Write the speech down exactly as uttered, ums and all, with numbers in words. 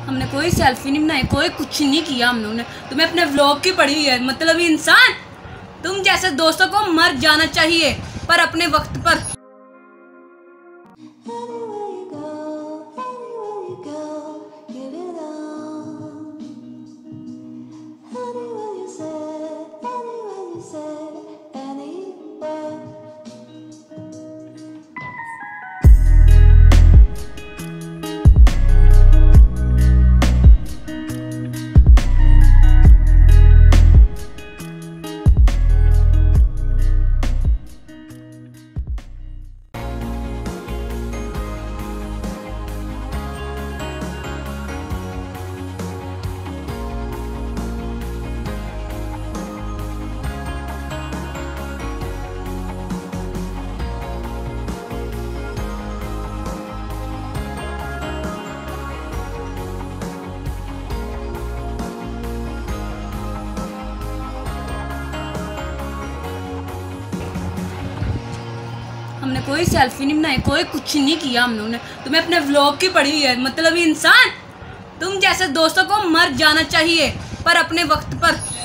हमने कोई सेल्फी नहीं बनाई, कोई कुछ नहीं किया हम लोगों ने। तुम्हें अपने व्लॉग की पड़ी हुई है। मतलब इंसान, तुम जैसे दोस्तों को मर जाना चाहिए पर अपने वक्त पर। हमने कोई सेल्फी नहीं बनाई, कोई कुछ नहीं किया हम लोगों ने। तुम्हें अपने व्लॉग की पड़ी हुई है। मतलब इंसान, तुम जैसे दोस्तों को मर जाना चाहिए पर अपने वक्त पर।